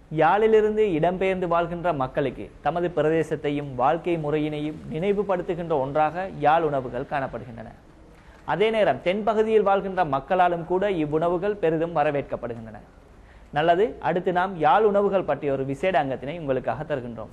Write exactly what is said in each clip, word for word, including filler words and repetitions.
யாழிலிருந்து இடம்பெயர்ந்து வாழ்கின்ற மக்களுக்கு தமது பிரதேசத்தையும் வாழ்க்கை முறையினையும் நினைவுபடுத்துகின்ற ஒன்றாக யாழ் உணவுகள் காணப்படுகின்றன. அதே நேரம் தென்பகுதியில் வாழ்கின்ற மக்களாலும் கூட இவ்வுணவுகள் பெரிதும் வரவேற்கப்படுகின்றன. நல்லது, அடுத்து நாம் யாழ் உணவுகள் பற்றிய ஒரு விசேட அங்கத்தினை உங்களுக்காக தருகின்றோம்.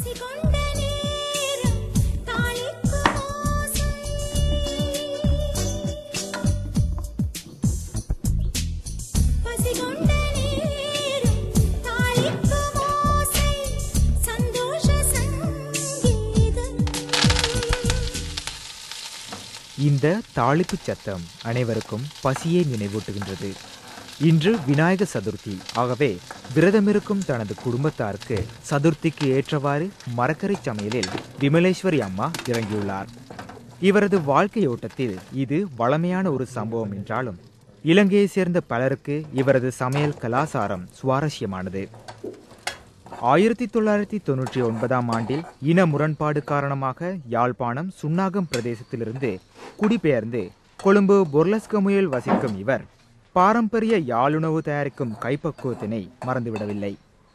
இந்த தாளிப்பு சத்தம் அனைவருக்கும் பசியை நினைவூட்டுகின்றது. இன்று விநாயக சதுர்த்தி. ஆகவே விரதமிருக்கும் தனது குடும்பத்தாருக்கு சதுர்த்திக்கு ஏற்றவாறு மரக்கறி சமையலில் விமலேஸ்வரி அம்மா இறங்கியுள்ளார். இவரது வாழ்க்கையோட்டத்தில் இது வளமையான ஒரு சம்பவம் என்றாலும் இலங்கையை சேர்ந்த பலருக்கு இவரது சமையல் கலாசாரம் சுவாரஸ்யமானது. ஆயிரத்தி தொள்ளாயிரத்தி தொன்னூற்றி ஒன்பதாம் ஆண்டில் இன முரண்பாடு காரணமாக யாழ்ப்பாணம் சுன்னாகம் பிரதேசத்திலிருந்து குடிபெயர்ந்து கொழும்பு பொர்லஸ்கமுயில் வசிக்கும் இவர் பாரம்பரிய யாழுணவு தயாரிக்கும் கைப்பக்குவத்தினை மறந்துவிடவில்லை.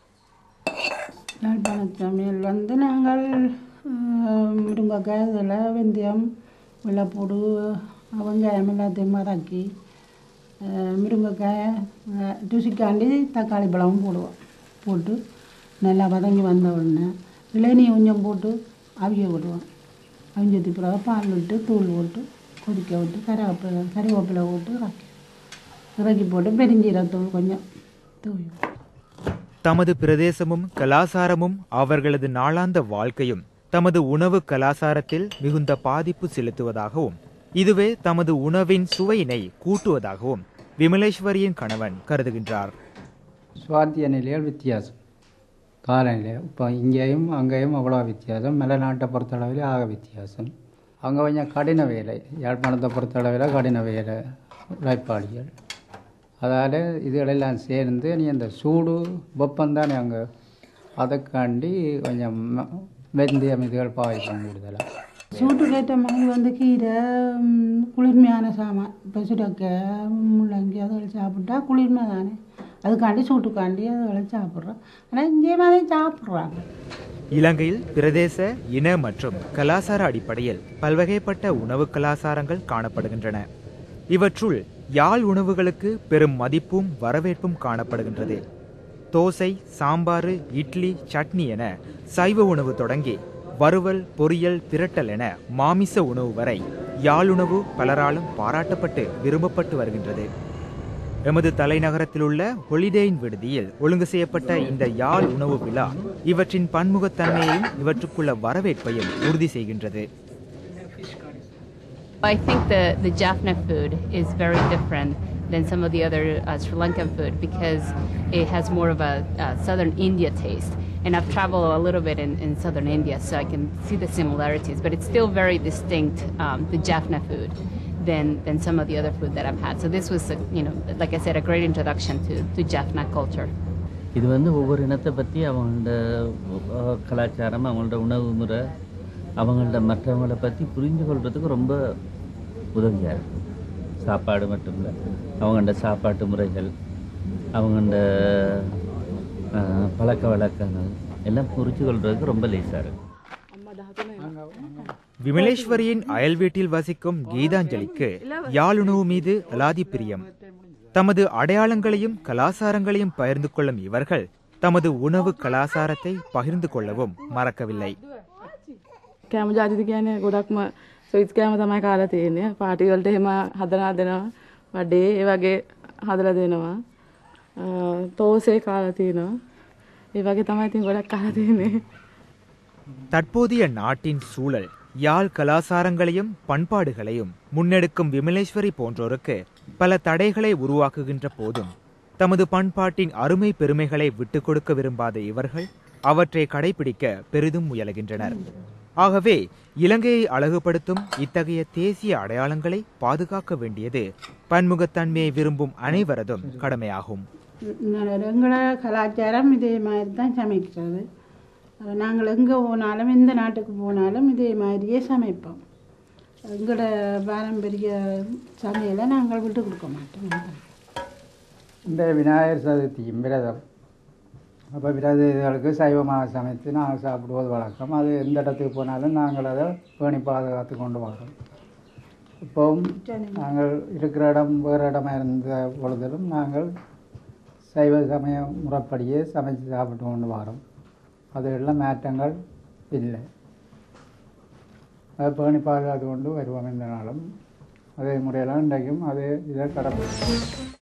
யாழ்ப்பாண சமையல் வந்து நாங்கள் முருங்கைக்காய், இதில் வெந்தயம், வெள்ளைப்பூடு, வெங்காயம் எல்லாத்தையும் வதக்கி முருங்கைக்காயை ருசிக்காண்டி தக்காளி பழமும் போடுவோம். போட்டு நல்லா வதங்கி வந்த உடனே இளநீ கொஞ்சம் போட்டு அவிய விடுவோம். அவிஞ்சதுக்கு பிறகு பால் விட்டு தூள் போட்டு கொதிக்க விட்டு கருவேப்பிலை கருவேப்பிலை போட்டு இறக்கி இறக்கி போட்டு பெருஞ்சீரத்தூள் கொஞ்சம் தூவி. தமது பிரதேசமும் கலாசாரமும் அவர்களது நாளாந்த வாழ்க்கையும் தமது உணவு கலாசாரத்தில் மிகுந்த பாதிப்பு செலுத்துவதாகவும் இதுவே தமது உணவின் சுவையினை கூட்டுவதாகவும் விமலேஸ்வரியின் கணவன் கருதுகின்றார். சுவாத்திய நிலையால் வித்தியாசம், காலநிலை இப்போ இங்கேயும் அங்கேயும் அவ்வளோ வித்தியாசம். மலைநாட்டை பொறுத்தளவில் ஆக வித்தியாசம். அங்கே கொஞ்சம் கடின வேலை, யாழ்ப்பாணத்தை பொறுத்தளவில் கடின வேலை உழைப்பாளிகள். அதால் இதுகளெல்லாம் சேர்ந்து நீ அந்த சூடு வெப்பந்தானே அங்கே, அதைக்காண்டி கொஞ்சம் வெந்தயம் இதுகள் பாவிக்கும் கூடுதலாக. சூட்டுக்கேற்ற மாதிரி வந்து கீரை, குளிர்மையான சாமான், இப்போ சுடக்கை, முள்ளங்கி அதுகள் சாப்பிட்டா குளிர்மை தானே, அதுக்காண்டி சூட்டுக்காண்டி அதுகளை சாப்பிட்றோம். ஆனால் இங்கே மாதிரி சாப்பிட்றாங்க. இலங்கையில் பிரதேச, இன மற்றும் கலாசார அடிப்படையில் பல்வகைப்பட்ட உணவு கலாசாரங்கள் காணப்படுகின்றன. இவற்றுள் யாழ் உணவுகளுக்கு பெரும் மதிப்பும் வரவேற்பும் காணப்படுகின்றது. தோசை, சாம்பார், இட்லி, சட்னி என சைவ உணவு தொடங்கி வறுவல், பொரியல், திரட்டல் என மாமிச உணவு வரை யாழுணவு பலராலும் பாராட்டப்பட்டு விரும்பப்பட்டு வருகின்றது. எமது தலைநகரத்தில் உள்ள ஹொலிடேயின் விடுதியில் ஒழுங்கு செய்யப்பட்ட இந்த யாழ் உணவு விழா இவற்றின் பன்முகத்தன்மையையும் இவற்றுக்குள்ள வரவேற்பையும் உறுதி செய்கின்றது. I think the, the Jaffna food is very different than some of the other uh, Sri Lankan food because it has more of a uh, southern India taste. And I've traveled a little bit in, in southern India, so I can see the similarities. But it's still very distinct, um, the Jaffna food, than than some of the other food that I've had. So this was, a, you know, like I said, a great introduction to to Jaffna culture. இது வந்து ஒவ்வொரு இனத்தை பற்றி அவங்களோட கலாச்சாரம், அவங்களோட உணவு முறை, அவங்களோட மற்றவங்களை பற்றி புரிந்து கொள்றதுக்கு ரொம்ப உதவியாக இருக்கும். சாப்பாடு மட்டும் இல்லை, அவங்களோட சாப்பாட்டு முறைகள், அவங்களோட பழக்க வழக்கங்கள் எல்லாம் புரிஞ்சு கொள்றதுக்கு ரொம்ப லேசாக இருக்கும். விமலேஸ்வரியின் அயல் வீட்டில் வசிக்கும் கீதாஞ்சலிக்கு யாழுணவு மீது அலாதி பிரியம். தமது அடையாளங்களையும் கலாசாரங்களையும் பகிர்ந்து கொள்ளும் இவர்கள் தமது உணவு கலாசாரத்தை பகிர்ந்து கொள்ளவும் மறக்கவில்லை. කෑම ජාතිද කියන්නේ ගොඩක්ම ස්වීට්ස් කෑම තමයි කාලා තියෙන්නේ. පාටි වලට එහෙම හදලා දෙනවා. වඩේ ඒ වගේ හදලා දෙනවා. තෝසේ කාලා තියෙනවා. ඒ වගේ තමයි ඉතින් ගොඩක් කාලා තියෙන්නේ. தற்போதைய நாட்டின் சூழல் யாழ் கலாசாரங்களையும் பண்பாடுகளையும் முன்னெடுக்கும் விமலேஸ்வரி போன்றோருக்கு பல தடைகளை உருவாக்குகின்ற போதும் தமது பண்பாட்டின் அருமை பெருமைகளை விட்டுக் கொடுக்க விரும்பாத இவர்கள் அவற்றை கடைபிடிக்க பெரிதும் முயலுகின்றனர். ஆகவே இலங்கையை அழகுபடுத்தும் இத்தகைய தேசிய அடையாளங்களை பாதுகாக்க வேண்டியது பன்முகத்தன்மையை விரும்பும் அனைவரதும் கடமையாகும். எங்களோட கலாச்சாரம் இதே மாதிரி தான் சமைக்கிறது. நாங்கள் எங்கே போனாலும் எந்த நாட்டுக்கு போனாலும் இதே மாதிரியே சமைப்போம். எங்களோட பாரம்பரிய சமையலை நாங்கள் விட்டு கொடுக்க மாட்டோம். இந்த விநாயகர் சதுர்த்தியும் விரதம் அப்போ பிரதேசங்களுக்கு சைவமாக சமைத்து நாங்கள் சாப்பிடுவது வழக்கம். அது எந்த இடத்துக்கு போனாலும் நாங்கள் அதை பேணி பாதுகாத்து கொண்டு வரோம். இப்போவும் நாங்கள் இருக்கிற இடம் வேறு இடமா இருந்த பொழுதிலும் நாங்கள் சைவ சமய முறைப்படியே சமைத்து சாப்பிட்டு கொண்டு வரோம். அதெல்லாம் மாற்றங்கள் இல்லை. அதை பேணி பாதுகாத்து கொண்டு வருவோம். இந்த நாளும் அதே முறையெல்லாம் இன்றைக்கும் அதே இதை கடமை.